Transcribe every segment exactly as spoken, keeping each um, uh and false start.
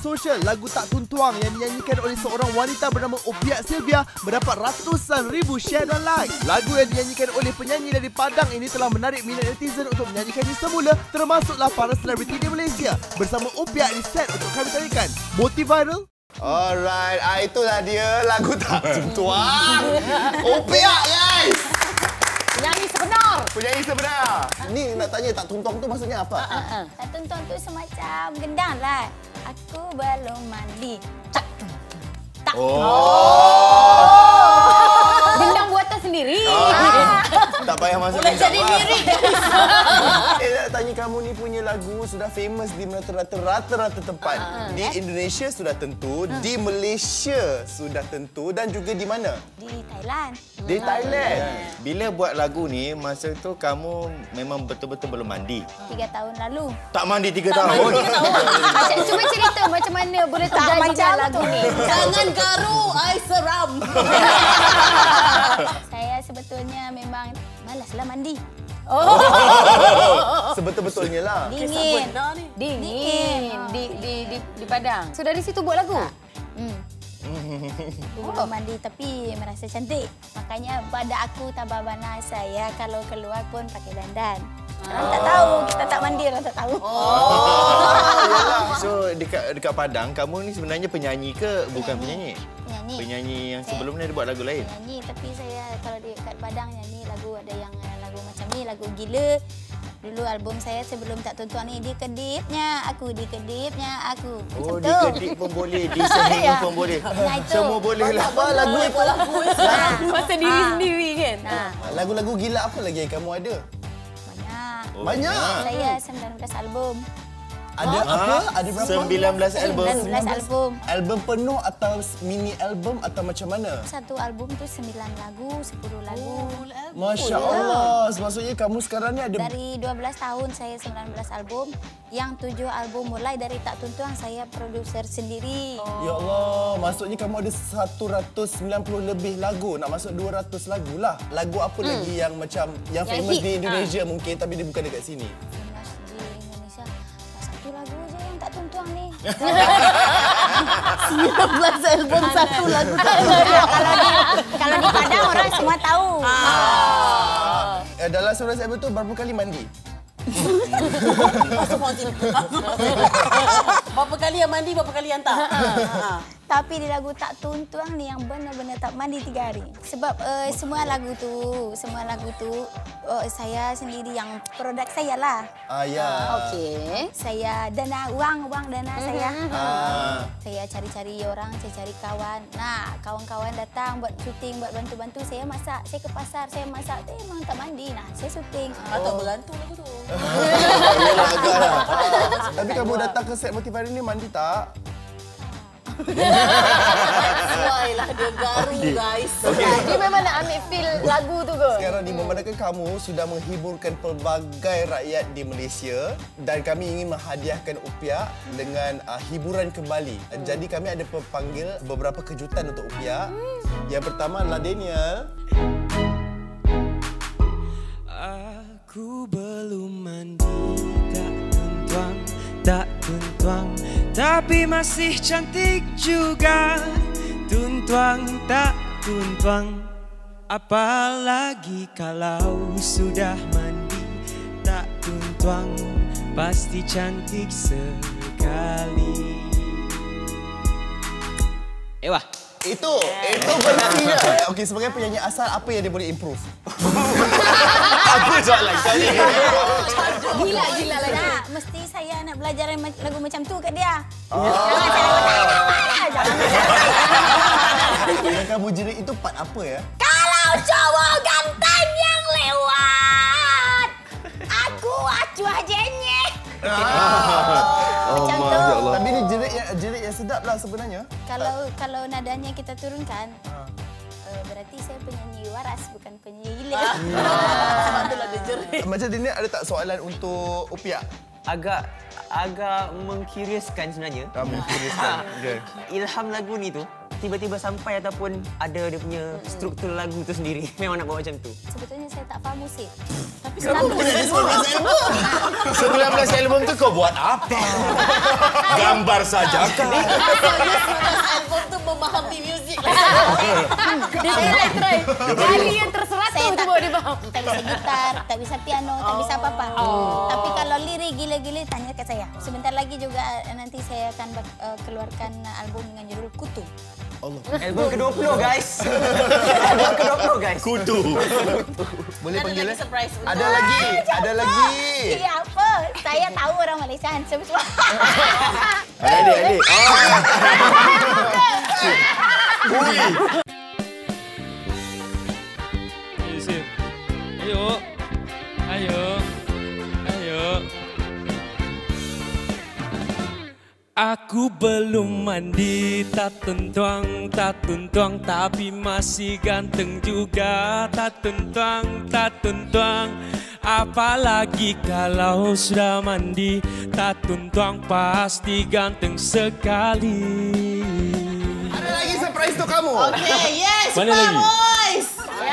sosial, lagu Tak Tuntuang yang dinyanyikan oleh seorang wanita bernama Opiak Sylvia mendapat ratusan ribu share dan like. Lagu yang dinyanyikan oleh penyanyi dari Padang ini telah menarik minat netizen untuk menyanyikannya semula, termasuklah para selebriti di Malaysia. Bersama Opiak di set untuk kami tanyakan, motif viral? Alright, ah, itulah dia lagu Tak Tuntuang. Opiak, guys! Penyanyi sebenar. Penyanyi sebenar. Ni nak tanya Tak Tuntuang tu maksudnya apa? Uh, uh, uh. Tak Tuntuang tu semacam gendang lah. Aku belum mandi. Tak tak. Oh. oh. Gendang buatan sendiri. Ah. Tak payah masuk. Boleh jadi lirik. Eh, nak tanya kamu ni punya lagu sudah famous di rata-rata tempat. Uh, di eh? Indonesia sudah tentu, uh. di Malaysia sudah tentu dan juga di mana? Di Thailand. Di Thailand. Bila buat lagu ni, masa tu kamu memang betul-betul belum mandi? Tiga tahun lalu. Tak mandi tiga tak tahun? Mandi tiga tahun. Macam, cuba cerita macam mana boleh terjadi macam lagu tu. ni. Jangan garu, I seram. Saya sebetulnya memang malaslah mandi. Oh. Sebetul-betulnya lah. Dingin. Dingin. Dingin. Di, di, di, di Padang. So dari situ buat lagu? Hmm. Belum mandi tapi merasa cantik. Makanya pada aku tabah bana saya kalau keluar pun pakai dandan. Orang tak tahu, kita tak mandi orang tak tahu. Oh. So dekat dekat Padang kamu ni sebenarnya penyanyi ke bukan penyanyi? Penyanyi. Penyanyi yang Saya sebelum ni dia buat lagu lain. Penyanyi tapi saya kalau dekat Padang nyanyi lagu ada yang lagu macam ni, lagu gila. Dulu album saya sebelum Tak Tuntuang ni, di kedipnya aku, di kedipnya aku. Oh, macam di tu. kedip pun boleh, di sehinga pun boleh. Nah, itu. Semua boleh lah. Apa lagu itu? Pasal diri sendiri kan? Nah, Lagu-lagu gila apa lagi yang kamu ada? banyak. Oh, Banyak. Saya sembilan belas album. Ada Ha? apa? Ada berapa? sembilan belas album. sembilan belas album. Album penuh atau mini album atau macam mana? Satu album tu sembilan lagu, sepuluh lagu. Masya Allah. Maksudnya kamu sekarang ni ada... Dari dua belas tahun saya sembilan belas album. Yang tujuh album mulai dari Tak Tuntuang saya produser sendiri. Ya Allah. Maksudnya kamu ada seratus sembilan puluh lebih lagu. Nak masuk dua ratus lagu lah. Lagu apa hmm. lagi yang macam... Yang, Yang famous hit. di Indonesia ha. mungkin tapi dia bukan dekat sini. Famous di Indonesia. Satu lagu je yang Tak Tuntuang ni. sembilan belas album satu lagu. kalau, di, kalau di Padang orang semua tahu. Ah. Eh, dalam sebelas album tu berapa kali mandi? Berapa kali yang mandi, berapa kali yang tak? Tapi di lagu Tak Tuntuang ni yang benar-benar tak mandi tiga hari. Sebab uh, semua lagu tu, semua lagu tu uh, saya sendiri yang produk saya lah. Ah, ya. Okey. Saya dana uang, uang dana saya. Ah. Saya cari-cari orang, saya cari kawan. Nah, kawan-kawan datang buat syuting, buat bantu-bantu. Saya masak, saya ke pasar, saya masak. Tapi memang tak mandi. Nah, saya syuting. Atau bergantung lagu tu. Yalah, agaklah. Tapi kamu datang ke set Motivasi ni mandi tak? Sesuai lah dia garu guys. Dia memang nak ambil feel lagu tu ke? Sekarang ni memandangkan kamu sudah menghiburkan pelbagai rakyat di Malaysia dan kami ingin menghadiahkan Opiak dengan uh, hiburan kembali. Hmm. Jadi kami ada panggil beberapa kejutan untuk Opiak. Hmm. Yang pertama adalah Daniel. Aku belum mandi, tak tuntuang, tak tuntuang, tapi masih cantik juga. Tuntuang, tak tuntuang, apalagi kalau sudah mandi. Tak tuntuang, pasti cantik sekali. Ewa. Itu, itu berartinya. Okey, sebagai penyanyi asal, apa yang dia boleh improve? Apa soalan kali? Gila-gila lagi. Nah, mesti saya nak belajar lagu macam tu kat dia. Oh. Jangan jangan. Yang kamu jerit itu part apa ya? Kalau cowok ganteng yang lewat, aku acuh jenyeh. Oh, Macam tu. Masya Allah. Tapi ni jerit yang, jerit yang sedap lah sebenarnya. Kalau kalau nadanya kita turunkan, uh, berarti saya penyanyi waras bukan penyanyi gila. Sebab itulah dia jerit. Macam Daniel, ada tak soalan untuk Opiak? Agak agak mengkuriuskan sebenarnya. Ah, mengkuriuskan. Okay. Ilham lagu ni tu tiba-tiba sampai ataupun ada dia punya struktur lagu tu sendiri? Memang nak buat macam tu? Sebetulnya saya tak faham musik. Tapi Kenapa selalu boleh ada sembilan belas album? sembilan belas album tu kau buat apa? Gambar saja kan? Asalnya album tu memahami muzik lah. Dia try, try. Kali yang terseratus saya tu tak, bawa dia faham. tak bisa gitar, tak bisa piano, tak bisa apa-apa. Tapi kalau lirik gila-gila tanya ke saya. Sebentar lagi juga nanti saya akan uh, keluarkan album dengan judul Kutu. Album ke dua puluh guys. Album ke dua puluh guys. Kutu. Boleh Ada panggil lagi eh? surprise. Ada lagi, ada lagi. Iya apa? Saya tahu orang Malaysia handsome semua. Ada adik, adik. Ui. Ayo. Ayo. Ayo. Aku belum mandi, tak tuntuang, tak tuntuang, tapi masih ganteng juga. Tak tuntuang, tak tuntuang, apalagi kalau sudah mandi. Tak tuntuang pasti ganteng sekali. Ada lagi surprise untuk kamu. Okay, yes, Mana Pak lagi? Boys.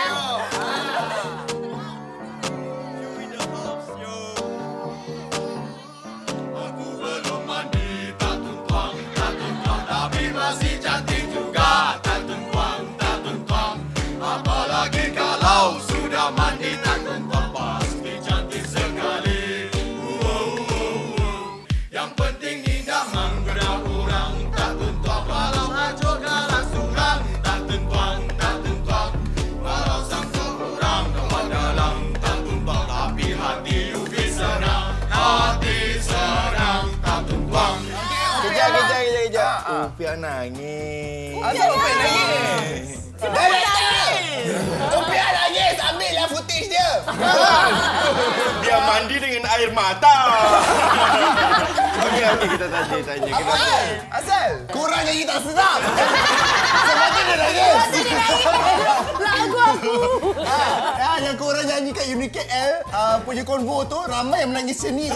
Kejap, kejap, kejap, kejap. Upiak nangis. Asal Upiak nangis? Dia nangis! Upiak nangis! Ambillah footage dia! Dia mandi dengan air mata. Okey, okey, kita tanya, tanya. Apa hal? Asal? Korang nyanyi tak sedap! Sebab tu dia nangis! Lagu aku. Ah, yang korang nyanyi kat Uni K L uh, punya konvo tu, ramai yang menangis seni.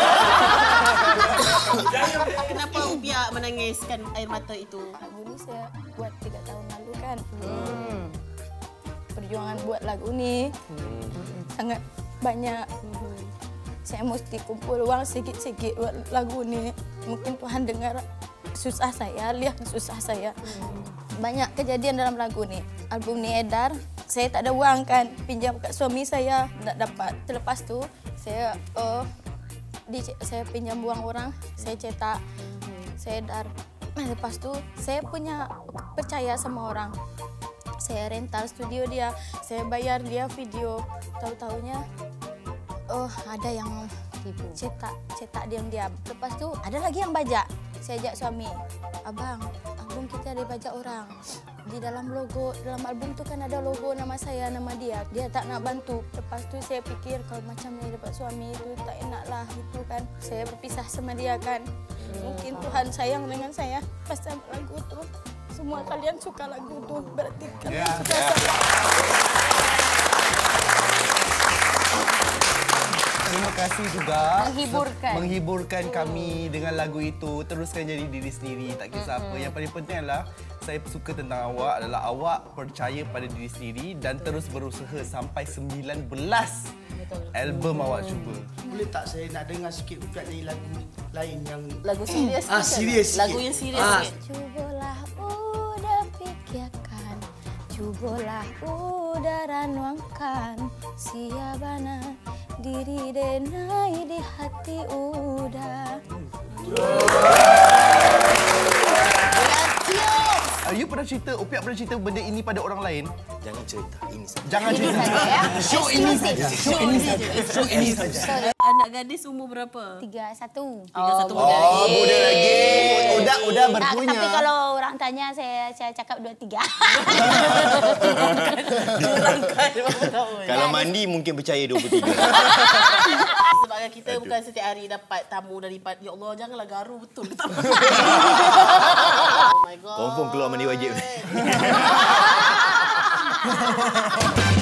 Kenapa Upia menangiskan air mata itu? Lagu ni saya buat tiga tahun lalu kan. Hmm. Perjuangan buat lagu ni hmm. sangat banyak. Hmm. Saya mesti kumpul uang sikit-sikit buat lagu ni. Mungkin Tuhan dengar susah saya, lihat susah saya. Hmm. Banyak kejadian dalam lagu ni. Album ni edar, saya tak ada uang kan. Pinjam kat suami saya, tak dapat. Selepas tu, saya uh, di, saya pinjam uang orang, saya cetak, saya edar. Lepas tu, saya punya percaya sama orang. Saya rental studio dia, saya bayar dia video. Tahu-tahunya, oh ada yang cetak, cetak diam-diam. Lepas tu, ada lagi yang bajak. Saya ajak suami, abang, album kita dibajak orang. Di dalam logo, dalam album tu kan ada logo nama saya, nama dia. Dia tak nak bantu. Lepas tu saya fikir kalau macam ni dapat suami itu tak enak lah gitu kan. Saya berpisah sama dia kan. Mungkin Tuhan sayang dengan saya pasal lagu tu. Semua kalian suka lagu tu, berarti kalian Yeah. suka saya. Terima kasih juga Menghiburkan. menghiburkan kami dengan lagu itu. Teruskan jadi diri sendiri, tak kisah apa. Yang paling penting adalah saya suka tentang awak adalah awak percaya pada diri sendiri dan terus berusaha sampai sembilan belas album awak cuba. Boleh tak saya nak dengar sikit Upiak nyanyi lagu lain yang Lagu serius ah, sikit. serius sikit. Lagu yang serius Ah. sikit. Cubalah udah pikirkan, cubalah udah nuangkan, siabana diri denai di hati udah. Uh, you pernah cerita, Upiak pernah cerita benda ini pada orang lain? Jangan cerita, ini saja. Jangan cerita. Show ini saja. Show ini saja. Show ini saja. Anak gadis umur berapa? Tiga satu. Tiga satu Oh, muda lagi. muda lagi. Udah, udah Tak, berpunya. tapi kalau orang tanya saya saya cakap dua tiga. Kalau mandi mungkin percaya dua puluh tiga. Sebab kita bukan setiap hari dapat tamu daripada ya Allah janganlah garu betul. Oh my god. Confirm keluar mandi wajib.